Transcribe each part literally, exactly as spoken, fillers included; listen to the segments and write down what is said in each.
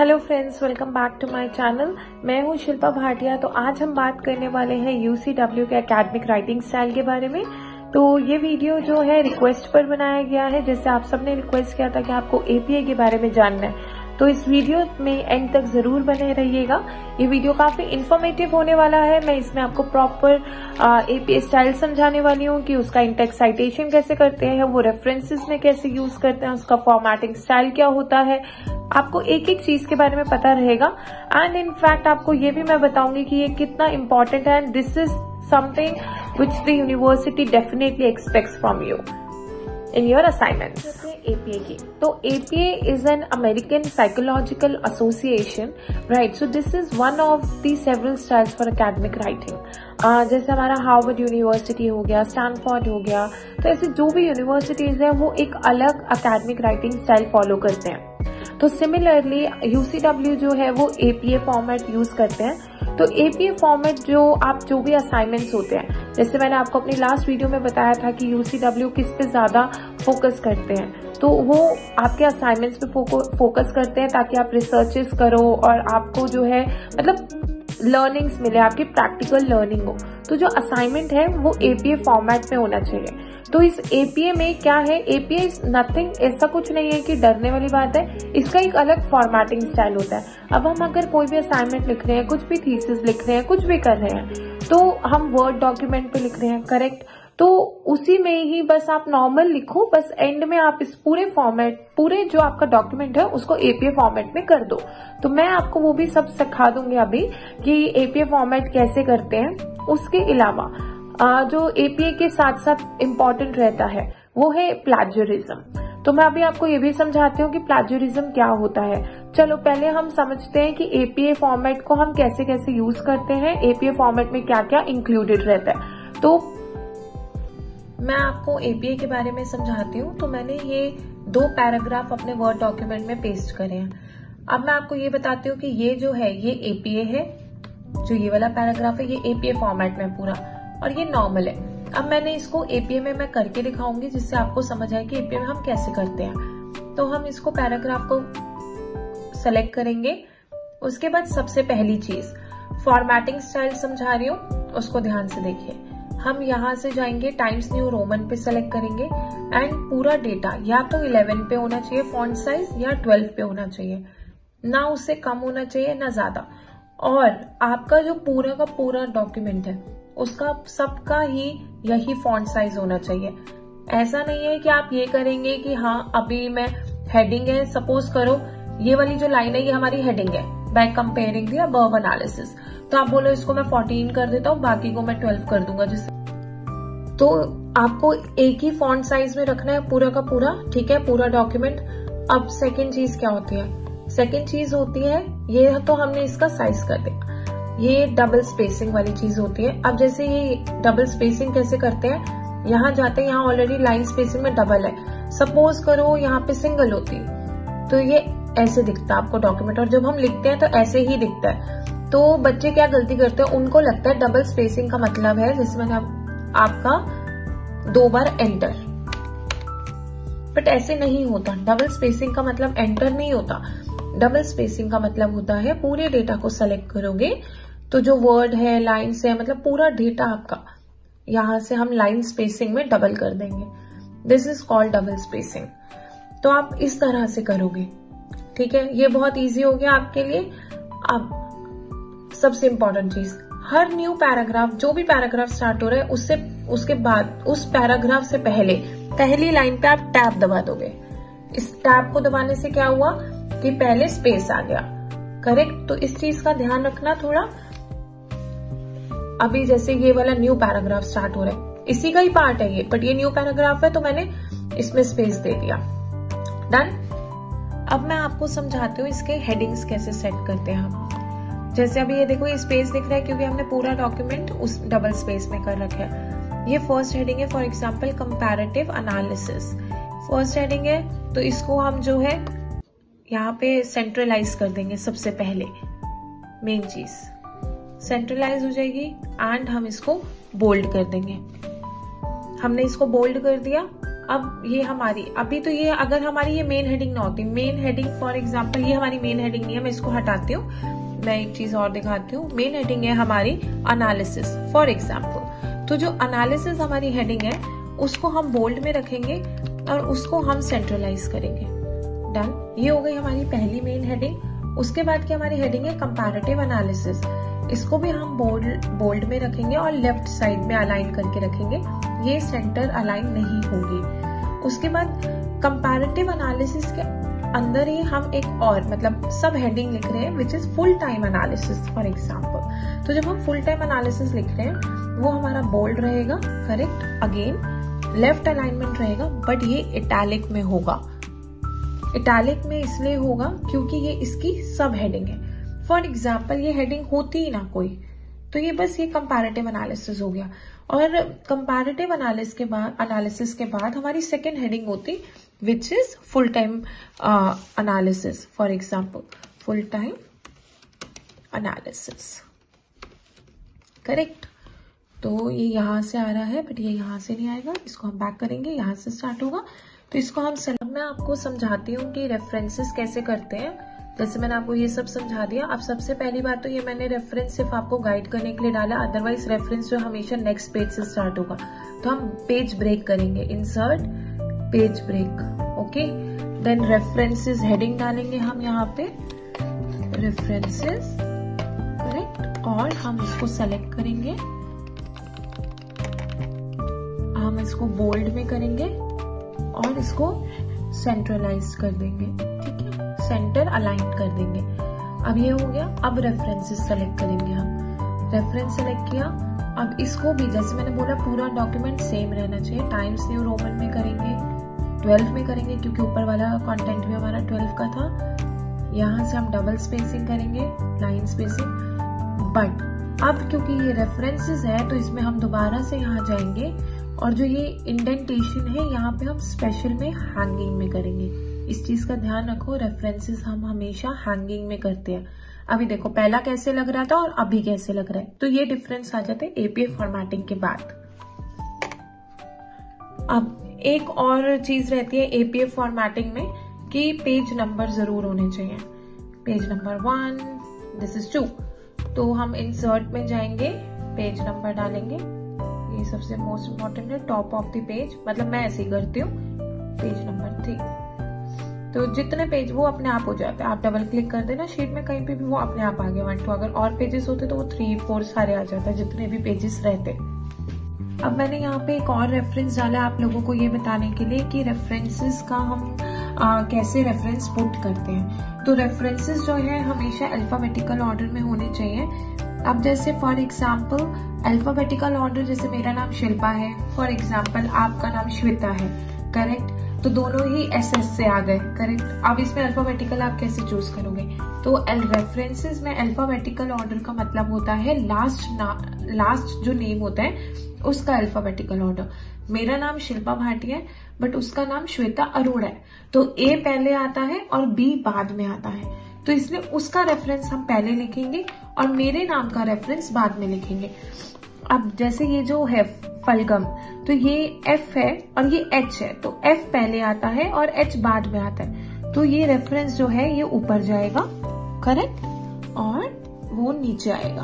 Hello friends, welcome back to my channel. मैं हूं शिल्पा भाटिया। तो आज हम बात करने वाले हैं यूसीडब्ल्यू के एकेडमिक राइटिंग स्टाइल के बारे में। तो ये वीडियो जो है रिक्वेस्ट पर बनाया गया है, जैसे आप सबने रिक्वेस्ट किया था कि आपको एपीए के बारे में जानना है, तो इस वीडियो में एंड तक जरूर बने रहिएगा। ये वीडियो काफी इंफॉर्मेटिव होने वाला है। मैं इसमें आपको प्रॉपर एपीए स्टाइल समझाने वाली हूँ कि उसका इंटेक्स्ट साइटेशन कैसे करते हैं, वो रेफरेंसेस में कैसे यूज करते हैं, उसका फॉर्मेटिंग स्टाइल क्या होता है। आपको एक एक चीज के बारे में पता रहेगा। एंड इनफैक्ट आपको ये भी मैं बताऊंगी कि ये कितना इंपॉर्टेंट है। And this is something which the university definitely expects from you in your assignments. A P A की तो A P A is an American Psychological Association, right? So this is one of the several styles for academic writing. uh, जैसे हमारा Harvard university हो गया, Stanford हो गया, तो ऐसे जो भी यूनिवर्सिटीज है वो एक अलग अकेडमिक राइटिंग स्टाइल फॉलो करते हैं। तो सिमिलरली यूसीडब्ल्यू जो है वो A P A format use करते हैं। तो एपीए फॉर्मेट जो आप जो भी असाइनमेंट्स होते हैं, जैसे मैंने आपको अपनी लास्ट वीडियो में बताया था कि यूसीडब्ल्यू किस पे ज्यादा फोकस करते हैं, तो वो आपके असाइनमेंट्स पे फोकस करते हैं ताकि आप रिसर्चेस करो और आपको जो है मतलब लर्निंग्स मिले, आपकी प्रैक्टिकल लर्निंग हो। तो जो असाइनमेंट है वो एपीए फॉर्मेट में होना चाहिए। तो इस एपीए में क्या है, एपीए इज नथिंग, ऐसा कुछ नहीं है कि डरने वाली बात है। इसका एक अलग फॉर्मेटिंग स्टाइल होता है। अब हम अगर कोई भी असाइनमेंट लिख रहे हैं, कुछ भी थीसिस लिख रहे हैं, कुछ भी कर रहे हैं, तो हम वर्ड डॉक्यूमेंट पे लिख रहे हैं, करेक्ट। तो उसी में ही बस आप नॉर्मल लिखो, बस एंड में आप इस पूरे फॉर्मेट, पूरे जो आपका डॉक्यूमेंट है उसको एपीए फॉर्मेट में कर दो। तो मैं आपको वो भी सब सिखा दूंगी अभी कि एपीए फॉर्मेट कैसे करते हैं। उसके अलावा जो एपीए के साथ साथ इम्पोर्टेंट रहता है वो है प्लेजरिज्म। तो मैं अभी आपको ये भी समझाती हूँ कि प्लेजरिज्म क्या होता है। चलो पहले हम समझते हैं कि एपीए फॉर्मेट को हम कैसे कैसे यूज करते हैं, एपीए फॉर्मेट में क्या क्या इंक्लूडेड रहता है। तो मैं आपको एपीए के बारे में समझाती हूँ। तो मैंने ये दो पैराग्राफ अपने वर्ड डॉक्यूमेंट में पेस्ट करे हैं। अब मैं आपको ये बताती हूँ कि ये जो है ये एपीए है, जो ये वाला पैराग्राफ है ये एपीए फॉर्मेट में पूरा, और ये नॉर्मल है। अब मैंने इसको एपीए में मैं करके दिखाऊंगी जिससे आपको समझ आए कि एपीए में हम कैसे करते हैं। तो हम इसको पैराग्राफ को सेलेक्ट करेंगे। उसके बाद सबसे पहली चीज फॉर्मेटिंग स्टाइल समझा रही हूँ, उसको ध्यान से देखिए। हम यहाँ से जाएंगे, टाइम्स न्यू रोमन पे सेलेक्ट करेंगे एंड पूरा डेटा या तो इलेवन पे होना चाहिए फॉन्ट साइज या ट्वेल्व पे होना चाहिए, ना उससे कम होना चाहिए ना ज्यादा। और आपका जो पूरा का पूरा डॉक्यूमेंट है उसका सबका ही यही फॉन्ट साइज होना चाहिए। ऐसा नहीं है कि आप ये करेंगे कि हाँ अभी मैं हेडिंग है, सपोज करो ये वाली जो लाइन है ये हमारी हेडिंग है, by comparing the above analysis, तो आप बोलो इसको मैं फोर्टीन कर देता हूँ, बाकी को मैं ट्वेल्व कर दूंगा जिससे। तो आपको एक ही फॉन्ट साइज में रखना है पूरा का पूरा, ठीक है, पूरा डॉक्यूमेंट। अब सेकेंड चीज क्या होती है, सेकेंड चीज होती है ये तो हमने इसका साइज कर दिया, ये डबल स्पेसिंग वाली चीज होती है। अब जैसे ये डबल स्पेसिंग कैसे करते हैं, यहाँ जाते हैं, यहाँ ऑलरेडी लाइन स्पेसिंग में डबल है, सपोज करो यहाँ पे सिंगल होती तो ये ऐसे दिखता है आपको डॉक्यूमेंट, और जब हम लिखते हैं तो ऐसे ही दिखता है। तो बच्चे क्या गलती करते हैं, उनको लगता है डबल स्पेसिंग का मतलब है जैसे मैंने आपका दो बार एंटर, बट ऐसे नहीं होता। डबल स्पेसिंग का मतलब एंटर नहीं होता, डबल स्पेसिंग का मतलब होता है पूरे डेटा को सेलेक्ट करोगे तो जो वर्ड है, लाइन्स है, मतलब पूरा डेटा आपका यहां से हम लाइन स्पेसिंग में डबल कर देंगे। This is called double spacing. तो आप इस तरह से करोगे, ठीक है, ये बहुत इजी हो गया आपके लिए। अब सबसे इंपॉर्टेंट चीज, हर न्यू पैराग्राफ, जो भी पैराग्राफ स्टार्ट हो रहा है उससे उसके बाद उस पैराग्राफ से पहले पहली लाइन पे आप टैब दबा दोगे। इस टैब को दबाने से क्या हुआ कि पहले स्पेस आ गया, करेक्ट। तो इस चीज का ध्यान रखना थोड़ा। अभी जैसे ये वाला न्यू पैराग्राफ स्टार्ट हो रहा है, इसी का ही पार्ट है ये, बट ये न्यू पैराग्राफ है तो मैंने इसमें स्पेस दे दिया, डन। अब मैं आपको समझाती हूँ इसके हेडिंग्स कैसे सेट करते हैं हम। जैसे अभी ये देखो ये स्पेस दिख रहा है क्योंकि हमने पूरा डॉक्यूमेंट उस डबल स्पेस में कर रखा है। ये फर्स्ट हेडिंग है, for example comparative analysis, first heading है, तो इसको हम जो है यहाँ पे सेंट्रलाइज कर देंगे। सबसे पहले मेन चीज सेंट्रलाइज हो जाएगी एंड हम इसको बोल्ड कर देंगे। हमने इसको बोल्ड कर दिया। अब ये हमारी अभी तो ये अगर हमारी ये मेन हेडिंग ना होती, मेन हेडिंग फॉर एग्जांपल ये हमारी मेन हेडिंग नहीं है, मैं इसको हटाती हूँ, मैं एक चीज और दिखाती हूँ। मेन हेडिंग है हमारी एनालिसिस फॉर एग्जांपल। तो जो एनालिसिस हमारी हेडिंग है उसको हम बोल्ड में रखेंगे और उसको हम सेंट्रलाइज करेंगे। डन, ये हो गई हमारी पहली मेन हेडिंग। उसके बाद की हमारी हेडिंग है कंपैरेटिव एनालिसिस। इसको भी हम बोल्ड बोल्ड में रखेंगे और लेफ्ट साइड में अलाइन करके रखेंगे, ये सेंटर अलाइन नहीं होगी। उसके बाद कंपैरेटिव एनालिसिस के अंदर ही हम एक और मतलब सब हेडिंग लिख रहे हैं which is full time analysis for example. तो जब हम फुल टाइम एनालिसिस लिख रहे हैं वो हमारा बोल्ड रहेगा, करेक्ट, अगेन लेफ्ट अलाइनमेंट रहेगा, बट ये इटैलिक में होगा। इटैलिक में इसलिए होगा क्योंकि ये इसकी सब हेडिंग है। फॉर एग्जाम्पल ये हेडिंग होती ही ना कोई, तो ये बस ये कंपैरेटिव एनालिसिस हो गया। और कंपैरेटिव एनालिसिस के बाद एनालिसिस के बाद हमारी सेकेंड हेडिंग होती which is full time analysis. For example full time analysis, correct. तो ये यहां से आ रहा है बट ये यहां से नहीं आएगा, इसको हम बैक करेंगे, यहां से स्टार्ट होगा। तो इसको हम सब मैं आपको समझाती हूँ कि रेफरेंसेस कैसे करते हैं। जैसे मैंने आपको ये सब समझा दिया। अब सबसे पहली बात तो ये मैंने रेफरेंस सिर्फ आपको गाइड करने के लिए डाला, अदरवाइज रेफरेंस जो हमेशा नेक्स्ट पेज से स्टार्ट होगा। तो हम पेज ब्रेक करेंगे, insert page break, okay. Then references heading डालेंगे हम यहाँ पे रेफरेंसेस, करेक्ट, और हम इसको सेलेक्ट करेंगे, हम इसको बोल्ड में करेंगे और इसको सेंट्रलाइज कर देंगे, ठीक है, सेंटर अलाइन कर देंगे। अब ये हो गया। अब रेफरेंसेस सेलेक्ट करेंगे हम, रेफरेंस सेलेक्ट किया। अब इसको भी जैसे मैंने बोला पूरा डॉक्यूमेंट सेम रहना चाहिए, टाइम्स न्यू रोमन में करेंगे, ट्वेल्व में करेंगे क्योंकि ऊपर वाला कंटेंट भी हमारा ट्वेल्व का था। यहाँ से हम डबल स्पेसिंग करेंगे, लाइन स्पेसिंग। बट अब क्योंकि ये रेफरेंसेस है तो इसमें हम दोबारा से यहाँ जाएंगे और जो ये इंडेंटेशन है यहाँ पे हम स्पेशल में हैंगिंग में करेंगे। इस चीज का ध्यान रखो, रेफरेंसेस हम हमेशा हैंगिंग में करते हैं। अभी देखो पहला कैसे लग रहा था और अभी कैसे लग रहा है, तो ये डिफरेंस आ जाते हैं एपीएफ फॉर्मेटिंग के बाद। अब एक और चीज रहती है एपीएफ फॉर्मेटिंग में कि पेज नंबर जरूर होने चाहिए। Page number one, this is two. तो हम इंसर्ट में जाएंगे, पेज नंबर डालेंगे, ये सबसे मोस्ट इम्पोर्टेंट है, टॉप ऑफ द पेज, मतलब मैं ऐसे ही करती हूँ, पेज नंबर थ्री। तो जितने पेज वो अपने आप हो जाते हैं, आप डबल क्लिक कर देना शीट में कहीं पे भी, वो अपने आप आ गए वन टू। अगर और पेजेस होते तो वो थ्री फोर सारे आ जाता है, जितने भी पेजेस रहते। अब मैंने यहाँ पे एक और रेफरेंस डाला आप लोगों को ये बताने के लिए कि रेफरेंसेस का हम आ, कैसे रेफरेंस पुट करते हैं। तो रेफरेंसेस जो है हमेशा अल्फाबेटिकल ऑर्डर में होने चाहिए। अब जैसे फॉर एग्जाम्पल अल्फाबेटिकल ऑर्डर, जैसे मेरा नाम शिल्पा है, फॉर एग्जाम्पल आपका नाम श्वेता है, करेक्ट, तो दोनों ही एस एस से आ गए, करेक्ट। अब इसमें अल्फाबेटिकल आप कैसे चूज करोगे, तो रेफरेंसेस में अल्फाबेटिकल ऑर्डर का मतलब होता है लास्ट लास्ट जो नेम होता है उसका अल्फाबेटिकल ऑर्डर। मेरा नाम शिल्पा भाटिया है बट उसका नाम श्वेता अरोड़ा है, तो ए पहले आता है और बी बाद में आता है, तो इसलिए उसका रेफरेंस हम पहले लिखेंगे और मेरे नाम का रेफरेंस बाद में लिखेंगे। अब जैसे ये जो है फलगम, तो ये एफ है और ये एच है, तो एफ पहले आता है और एच बाद में आता है, तो ये रेफरेंस जो है ये ऊपर जाएगा, करेक्ट, और वो नीचे आएगा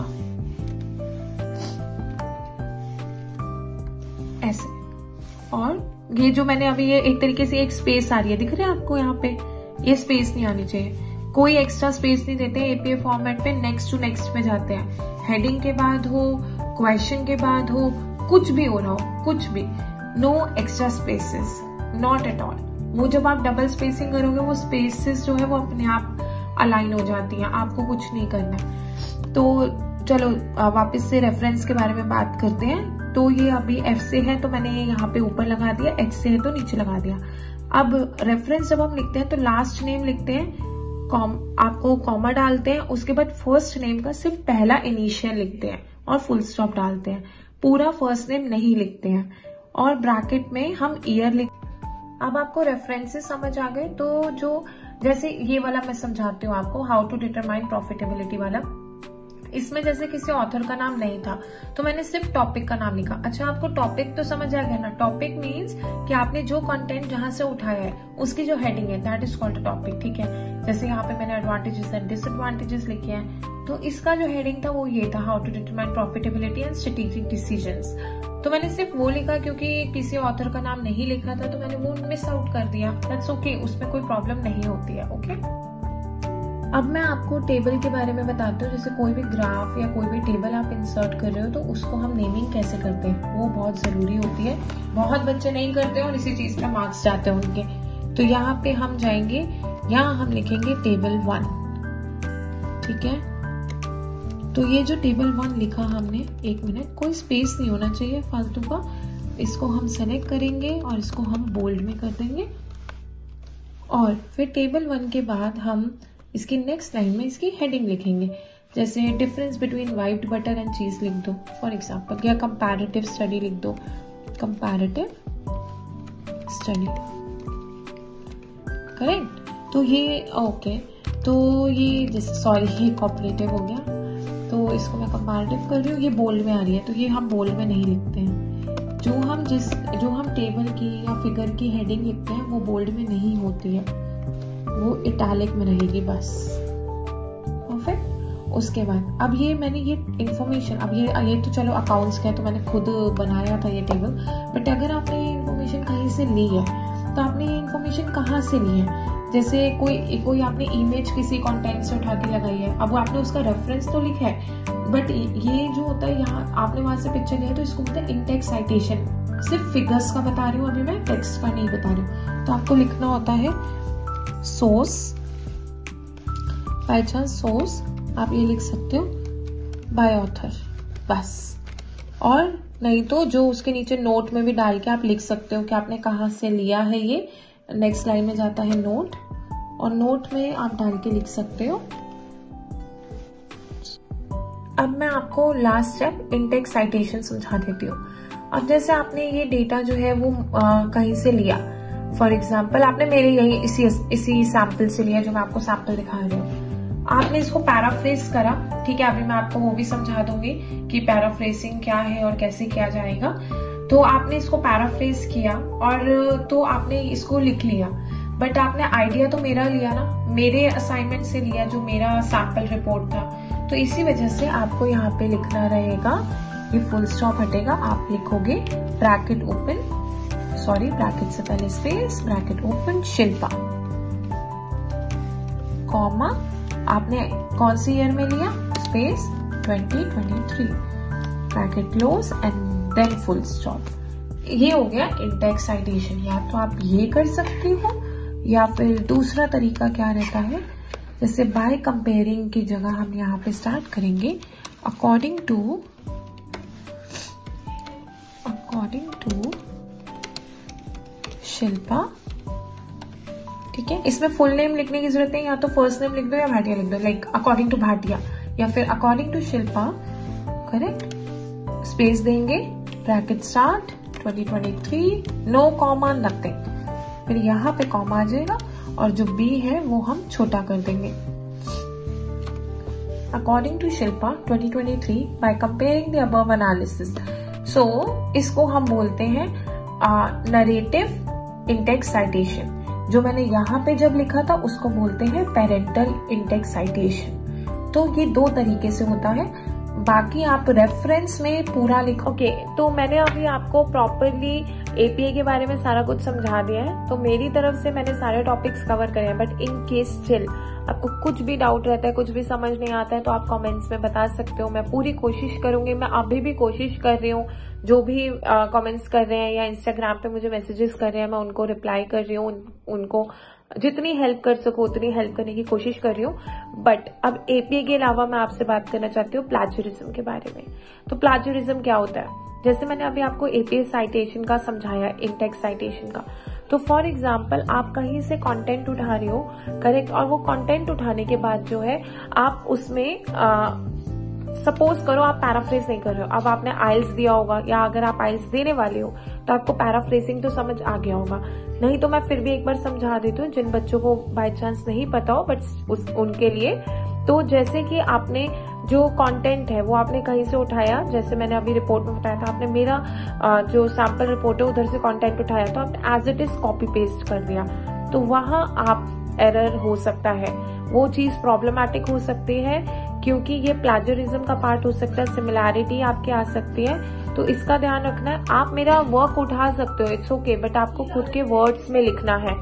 ऐसे। और ये जो मैंने अभी ये एक तरीके से एक स्पेस आ रही है, दिख रहा है आपको यहाँ पे, ये स्पेस नहीं आनी चाहिए, कोई एक्स्ट्रा स्पेस नहीं देते हैं एपीएफ फॉर्मेट पे, नेक्स्ट टू नेक्स्ट में जाते हैं। हेडिंग के बाद हो, क्वेश्चन के बाद हो, कुछ भी हो रहा हो, कुछ भी, no extra spaces, not at all. वो जब आप डबल स्पेसिंग करोगे वो स्पेसेस जो है वो अपने आप अलाइन हो जाती हैं, आपको कुछ नहीं करना है। तो चलो वापस से रेफरेंस के बारे में बात करते हैं। तो ये अभी एफ से है तो मैंने ये यहाँ पे ऊपर लगा दिया, एच से है तो नीचे लगा दिया। अब रेफरेंस जब हम लिखते हैं तो लास्ट नेम लिखते हैं, कॉम आपको कॉमा डालते हैं, उसके बाद फर्स्ट नेम का सिर्फ पहला इनिशियल लिखते हैं और फुल स्टॉप डालते हैं, पूरा फर्स्ट नेम नहीं लिखते हैं, और ब्रैकेट में हम ईयर लिख। अब आपको रेफरेंसेस समझ आ गए, तो जो जैसे ये वाला मैं समझाती हूँ आपको, हाउ टू डिटरमाइन प्रॉफिटेबिलिटी वाला। इसमें जैसे किसी ऑथर का नाम नहीं था तो मैंने सिर्फ टॉपिक का नाम लिखा। अच्छा, आपको टॉपिक तो समझ आ गया ना। टॉपिक मीन्स कि आपने जो कंटेंट जहां से उठाया है उसकी जो हेडिंग है दैट इज कॉल्ड टॉपिक, ठीक है। जैसे यहाँ पे मैंने एडवांटेजेस एंड डिसएडवांटेजेस लिखे हैं, तो इसका जो हेडिंग था वो ये था, how to determine profitability and strategic decisions. तो मैंने सिर्फ वो लिखा क्योंकि किसी ऑथर का नाम नहीं लिखा था तो मैंने वो मिस आउट कर दिया। दैट्स ओके, उसमें कोई प्रॉब्लम नहीं होती है। Okay okay? अब मैं आपको टेबल के बारे में बताती हूँ। जैसे कोई भी ग्राफ या कोई भी टेबल आप इंसर्ट कर रहे हो तो उसको हम नेमिंग कैसे करते हैं वो बहुत जरूरी होती है। बहुत बच्चे नहीं करते और इसी चीज पे मार्क्स जाते हैं उनके। तो यहाँ पे हम जाएंगे, यहाँ हम लिखेंगे टेबल वन, ठीक है। तो ये जो टेबल वन लिखा हमने, एक मिनट, कोई स्पेस नहीं होना चाहिए फालतू का। इसको हम सेलेक्ट करेंगे और इसको हम बोल्ड में कर देंगे। और फिर टेबल वन के बाद हम इसकी नेक्स्ट लाइन में इसकी हेडिंग लिखेंगे। जैसे difference between white butter and cheese लिख दो फॉर एग्जाम्पल, या कंपैरेटिव स्टडी लिख दो, कंपैरेटिव स्टडी, करेक्ट। तो ये ओके, तो ये जैसे सॉरी ये कॉपरेटिव हो गया, तो इसको मैं कंपैरेटिव कर रही हूँ, ये बोल्ड में आ रही है तो ये हम बोल्ड में नहीं लिखते हैं। जो हम जिस जो हम टेबल की या फिगर की हेडिंग लिखते हैं वो बोल्ड में नहीं होती है, वो इटैलिक में रहेगी बस। परफेक्ट। उसके बाद अब ये मैंने ये इंफॉर्मेशन, अब ये ये तो चलो अकाउंट्स का है तो मैंने खुद बनाया था ये टेबल, बट अगर आपने ये इंफॉर्मेशन कहीं से ली है तो आपने ये इंफॉर्मेशन कहाँ से ली है। जैसे कोई कोई आपने इमेज किसी कंटेंट से उठा के लगाई है, अब वो आपने उसका रेफरेंस तो लिखा है, बट ये जो होता है यहाँ आपने वहां से पिक्चर लिया तो इसको बोलते हैं इंटेक्स्ट साइटेशन। सिर्फ फिगर्स का बता रही हूँ अभी मैं, टेक्स्ट का नहीं बता रही हूँ। तो आपको लिखना होता है सोर्स, बाय चांस सोर्स आप ये लिख सकते हो बाय ऑथर बस, और नहीं तो जो उसके नीचे नोट में भी डाल के आप लिख सकते हो कि आपने कहाँ से लिया है। ये नेक्स्ट लाइन में जाता है नोट, और नोट में आप डाल के लिख सकते हो। अब मैं आपको लास्ट स्टेप इंटेक्स्ट साइटेशन समझा देती हूँ। अब जैसे आपने ये डेटा जो है वो आ, कहीं से लिया, फॉर एग्जाम्पल आपने मेरे यही इसी इसी सैंपल से लिया जो मैं आपको सैंपल दिखा रही हूँ। आपने इसको पैराफ्रेज करा, ठीक है। अभी मैं आपको वो भी समझा दूंगी कि पैराफ्रेजिंग क्या है और कैसे किया जाएगा। तो आपने इसको पैराफ्रेज किया और तो आपने इसको लिख लिया, बट आपने आइडिया तो मेरा लिया ना, मेरे असाइनमेंट से लिया जो मेरा सैंपल रिपोर्ट था। तो इसी वजह से आपको यहाँ पे लिखना रहेगा, ये फुल स्टॉप हटेगा, आप लिखोगे ब्रैकेट ओपन, सॉरी ब्रैकेट से पहले space, bracket open Shilpa, comma, आपने कौन सी ईयर में लिया, space twenty twenty three, bracket close and then full stop. ये हो गया इंटेक्स्ट साइटेशन। या तो आप ये कर सकते हो या फिर दूसरा तरीका क्या रहता है, जैसे बाय कंपेयरिंग की जगह हम यहाँ पे स्टार्ट करेंगे according to according to Shilpa, ठीक है। इसमें फुल नेम लिखने की जरूरत है, या तो फर्स्ट नेम लिख दो या भाटिया लिख दो, लाइक अकॉर्डिंग टू भाटिया या फिर according to Shilpa, correct. Space देंगे, bracket start twenty twenty three, no comma nothing, फिर यहाँ पे कॉमा आ जाएगा और जो बी है वो हम छोटा कर देंगे। According to Shilpa twenty twenty three by comparing the above analysis. So इसको हम बोलते हैं नरेटिव इंटेक्स्ट साइटेशन। जो मैंने यहाँ पे जब लिखा था उसको बोलते हैं पेरेंटल इंटेक्स्ट साइटेशन। तो ये दो तरीके से होता है, बाकी आप रेफरेंस में पूरा लिखो। ओके okay, तो मैंने अभी आपको प्रॉपरली एपीए के बारे में सारा कुछ समझा दिया है। तो मेरी तरफ से मैंने सारे टॉपिक्स कवर करे हैं, बट इन केस स्टिल आपको कुछ भी डाउट रहता है, कुछ भी समझ नहीं आता है, तो आप कमेंट्स में बता सकते हो। मैं पूरी कोशिश करूंगी, मैं अभी भी कोशिश कर रही हूँ, जो भी कमेंट्स कर रहे हैं या इंस्टाग्राम पे मुझे मैसेजेस कर रहे हैं मैं उनको रिप्लाई कर रही हूँ, उन, उनको जितनी हेल्प कर सकूं उतनी हेल्प करने की कोशिश कर रही हूँ। बट अब एपीए के अलावा मैं आपसे बात करना चाहती हूँ प्लाजियरिज्म के बारे में। तो प्लाजियरिज्म क्या होता है, जैसे मैंने अभी आपको एपीए साइटेशन का समझाया, इंटेक्स्ट साइटेशन का। तो फॉर एग्जाम्पल आप कहीं से कंटेंट उठा रहे हो, करेक्ट, और वो कंटेंट उठाने के बाद जो है आप उसमें आ, सपोज करो आप पैराफ्रेज नहीं कर रहे हो। अब आपने आइल्स दिया होगा, या अगर आप आइल्स देने वाले हो तो आपको पैराफ्रेजिंग तो समझ आ गया होगा। नहीं तो मैं फिर भी एक बार समझा देती हूँ जिन बच्चों को बाय चांस नहीं पता हो, बट उस, उनके लिए तो जैसे कि आपने जो कंटेंट है वो आपने कहीं से उठाया, जैसे मैंने अभी रिपोर्ट में बताया था, आपने मेरा जो सैंपल रिपोर्ट है उधर से कंटेंट उठाया तो आपने as it is copy paste कर दिया, तो वहां आप एरर हो सकता है, वो चीज प्रॉब्लमैटिक हो सकती है क्योंकि ये प्लेजरिज्म का पार्ट हो सकता है, सिमिलैरिटी आपके आ सकती है, तो इसका ध्यान रखना है। आप मेरा वर्क उठा सकते हो, इट्स ओके, बट आपको खुद के वर्ड्स में लिखना है।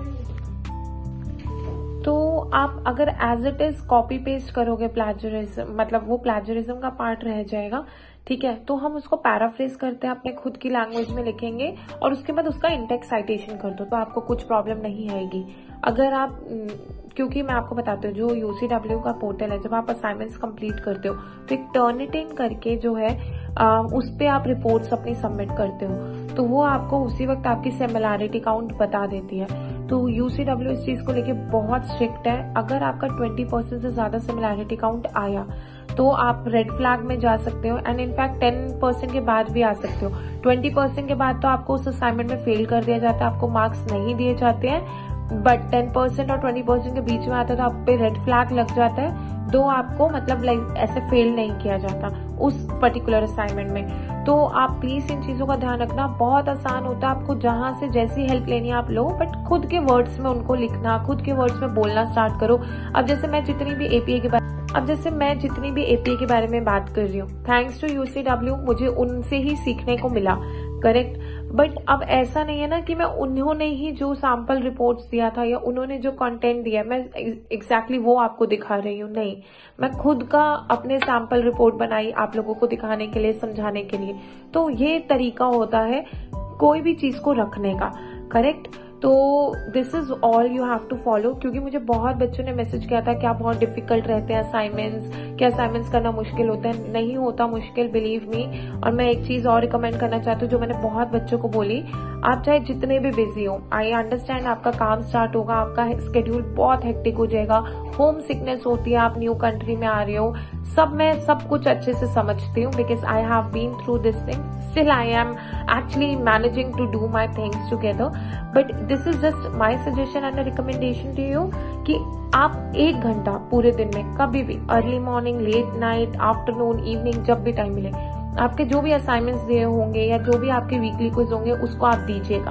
तो आप अगर as it is copy paste करोगे प्लेजरिज्म, मतलब वो प्लेजरिज्म का पार्ट रह जाएगा, ठीक है, तो हम उसको पैराफ्रेज करते हैं, अपने खुद की लैंग्वेज में लिखेंगे और उसके बाद उसका इंटेक्स साइटेशन कर दो, तो आपको कुछ प्रॉब्लम नहीं आएगी। अगर आप, क्योंकि मैं आपको बताती हूँ, जो यूसीडब्ल्यू का पोर्टल है, जब आप असाइनमेंट्स कंप्लीट करते हो तो एक टर्निटिन करके जो है आ, उस पे आप रिपोर्ट्स अपनी सबमिट करते हो, तो वो आपको उसी वक्त आपकी सिमिलैरिटी काउंट बता देती है। तो यूसीडब्ल्यू इस चीज को लेके बहुत स्ट्रिक्ट है, अगर आपका ट्वेंटी परसेंट से ज्यादा सिमिलैरिटी काउंट आया तो आप रेड फ्लैग में जा सकते हो, एंड इनफैक्ट टेन परसेंट के बाद भी आ सकते हो। ट्वेंटी परसेंट के बाद तो आपको उस असाइनमेंट में फेल कर दिया जाता है, आपको मार्क्स नहीं दिए जाते हैं, बट टेन परसेंट और ट्वेंटी परसेंट के बीच में आता है तो आप पे रेड फ्लैग लग जाता है, दो आपको मतलब लाइक ऐसे फेल नहीं किया जाता उस पर्टिकुलर असाइनमेंट में। तो आप प्लीज इन चीजों का ध्यान रखना, बहुत आसान होता है, आपको जहां से जैसी हेल्प लेनी है आप लो, बट खुद के वर्ड्स में उनको लिखना, खुद के वर्ड्स में बोलना स्टार्ट करो। अब जैसे मैं जितनी भी एपीए के बारे अब जैसे मैं जितनी भी एपीए के बारे में बात कर रही हूँ, थैंक्स टू यूसीडब्ल्यू, मुझे उनसे ही सीखने को मिला, करेक्ट। बट अब ऐसा नहीं है ना कि मैं उन्होंने ही जो सैंपल रिपोर्ट्स दिया था या उन्होंने जो कंटेंट दिया मैं एग्जैक्टली exactly वो आपको दिखा रही हूँ, नहीं, मैं खुद का अपने सैंपल रिपोर्ट बनाई आप लोगों को दिखाने के लिए, समझाने के लिए। तो ये तरीका होता है कोई भी चीज को रखने का, करेक्ट। तो this is all you have to follow, क्योंकि मुझे बहुत बच्चों ने मैसेज किया था क्या बहुत डिफिकल्ट रहते हैं असाइनमेंट्स, क्या असाइनमेंट्स करना मुश्किल होता है। नहीं होता मुश्किल, बिलीव मी। और मैं एक चीज और रिकमेंड करना चाहती हूँ जो मैंने बहुत बच्चों को बोली, आप चाहे जितने भी बिजी हो, आई अंडरस्टैंड आपका काम स्टार्ट होगा, आपका स्केड्यूल बहुत हेक्टिक हो जाएगा, होम सिकनेस होती है, आप न्यू कंट्री में आ रहे हो, सब मैं सब कुछ अच्छे से समझती हूँ, because I have been through this thing, still I am actually managing to do my things together. But this is just my suggestion and recommendation to you कि आप एक घंटा पूरे दिन में कभी भी, early morning, late night, afternoon, evening, जब भी टाइम मिले, आपके जो भी असाइनमेंट्स दिए होंगे या जो भी आपके वीकली क्विज होंगे उसको आप दीजिएगा।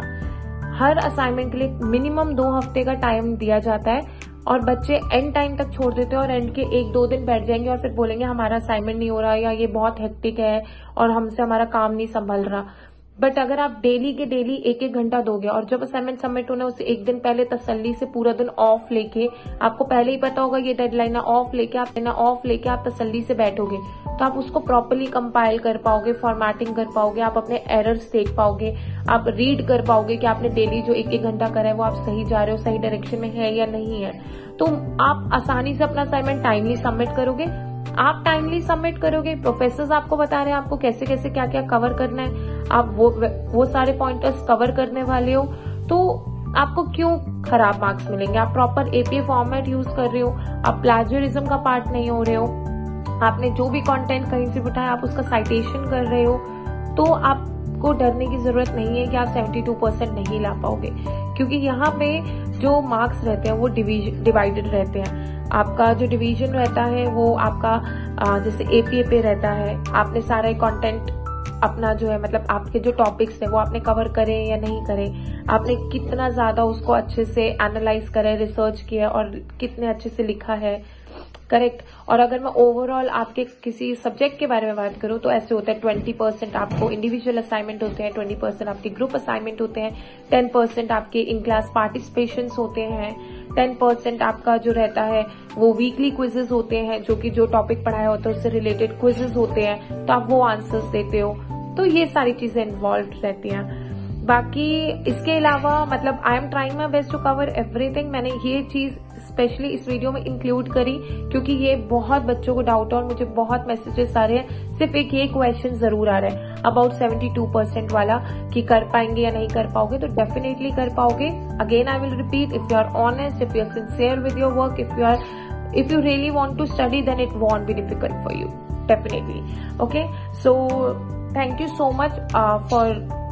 हर असाइनमेंट के लिए मिनिमम दो हफ्ते का टाइम दिया जाता है और बच्चे एंड टाइम तक छोड़ देते हैं और एंड के एक दो दिन बैठ जाएंगे और फिर बोलेंगे हमारा असाइनमेंट नहीं हो रहा या ये बहुत हेक्टिक है और हमसे हमारा काम नहीं संभल रहा। बट अगर आप डेली के डेली एक एक घंटा दोगे और जब असाइनमेंट सबमिट होना है उससे एक दिन पहले तसल्ली से पूरा दिन ऑफ लेके, आपको पहले ही पता होगा ये डेडलाइन है, ऑफ लेके आप ना ऑफ लेके आप तसल्ली से बैठोगे तो आप उसको प्रॉपर्ली कंपाइल कर पाओगे, फॉर्मेटिंग कर पाओगे, आप अपने एरर्स देख पाओगे, आप रीड कर पाओगे कि आपने डेली जो एक एक घंटा करा है वो आप सही जा रहे हो, सही डायरेक्शन में है या नहीं है। तो आप आसानी से अपना असाइनमेंट टाइमली सबमिट करोगे। आप टाइमली सबमिट करोगे, प्रोफेसर्स आपको बता रहे हैं आपको कैसे कैसे क्या क्या कवर करना है, आप वो वो सारे पॉइंटर्स कवर करने वाले हो, तो आपको क्यों खराब मार्क्स मिलेंगे। आप प्रॉपर एपीए फॉर्मेट यूज कर रहे हो, आप प्लेजरिज्म का पार्ट नहीं हो रहे हो, आपने जो भी कंटेंट कहीं से उठाया आप उसका साइटेशन कर रहे हो, तो आपको डरने की जरूरत नहीं है कि आप बहत्तर परसेंट नहीं ला पाओगे, क्योंकि यहाँ पे जो मार्क्स रहते हैं वो डिवाइडेड रहते हैं। आपका जो डिवीजन रहता है वो आपका जैसे एपीए पे रहता है, आपने सारा कंटेंट अपना जो है मतलब आपके जो टॉपिक्स है वो आपने कवर करे या नहीं करे, आपने कितना ज्यादा उसको अच्छे से एनालाइज करे, रिसर्च किया और कितने अच्छे से लिखा है, करेक्ट। और अगर मैं ओवरऑल आपके किसी सब्जेक्ट के बारे में बात करूं तो ऐसे होता है ट्वेंटी परसेंट आपको इंडिविजुअल असाइनमेंट होते हैं, ट्वेंटी परसेंट आपके ग्रुप असाइनमेंट होते हैं, टेन परसेंट आपके इन क्लास पार्टिसिपेशन होते हैं, टेन परसेंट आपका जो रहता है वो वीकली क्विजेज होते हैं जो कि जो टॉपिक पढ़ाया होता है उससे रिलेटेड क्विजेज होते हैं, तो आप वो आंसर्स देते हो। तो ये सारी चीजें इन्वॉल्व रहती हैं। बाकी इसके अलावा मतलब I am trying my best to cover everything. मैंने ये चीज स्पेशली इस वीडियो में इंक्लूड करी क्योंकि ये बहुत बच्चों को डाउट है और मुझे बहुत मैसेजेस आ रहे हैं, सिर्फ एक ये क्वेश्चन जरूर आ रहा है अबाउट सेवेंटी टू परसेंट वाला कि कर पाएंगे या नहीं कर पाओगे। तो डेफिनेटली कर पाओगे। Again I will repeat, if you are honest, if you are sincere with your work, if you are if you really want to study, then it won't be difficult for you, definitely. Okay, so thank you so much uh, for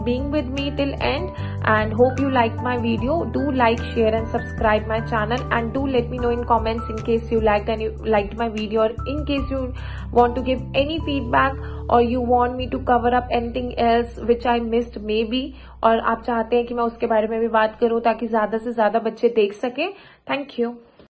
being with me till end, and hope you liked my video. Do like, share and subscribe my channel, and do let me know in comments in case you liked and you liked my video, or in case you want to give any feedback, or you want me to cover up anything else which I missed maybe, और आप चाहते हैं कि मैं उसके बारे में भी बात करूं ताकि ज्यादा से ज्यादा बच्चे देख सकें. Thank you.